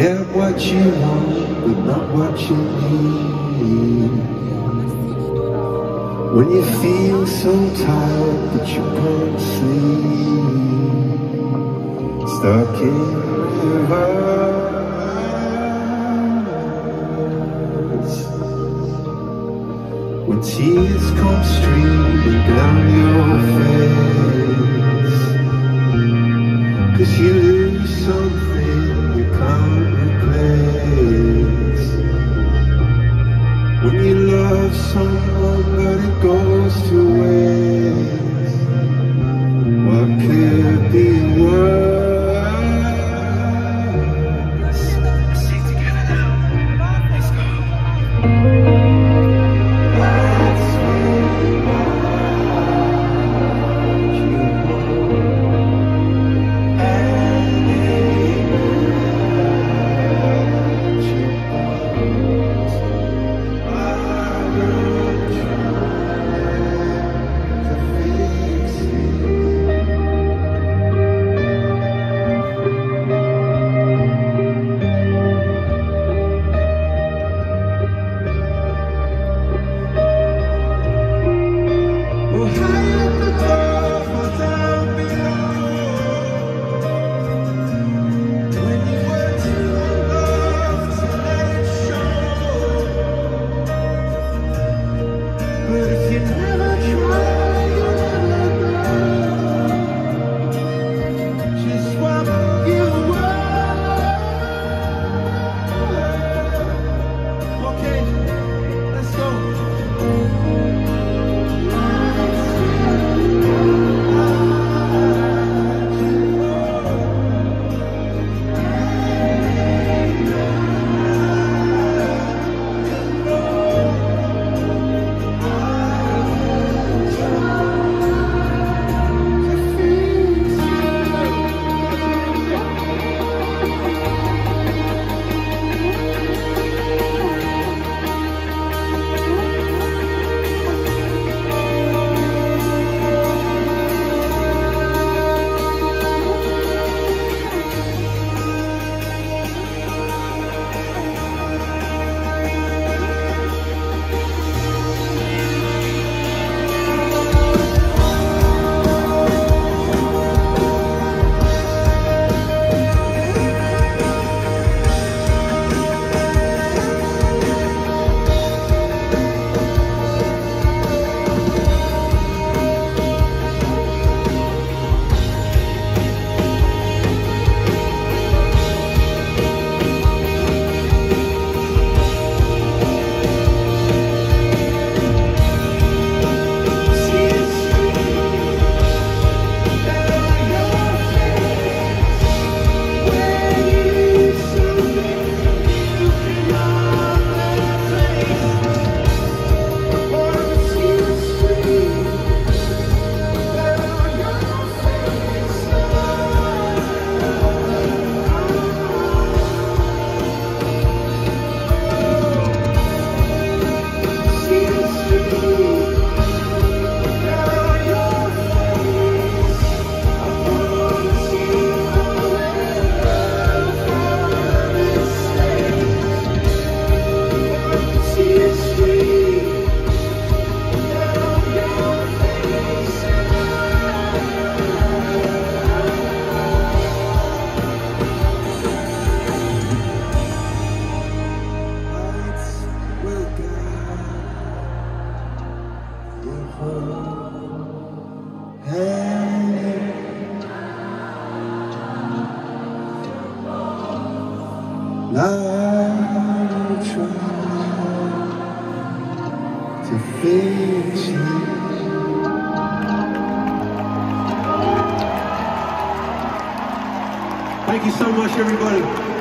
get what you want, but not what you need. When you feel so tired that you can't sleep, stuck in rivers, when tears come streaming down your face, 'cause you lose something you can't replace. When you love someone but it goes to waste, what could be worse? Sing together now. Let's go. That's what you want. I'll try to fix you. Thank you so much, everybody.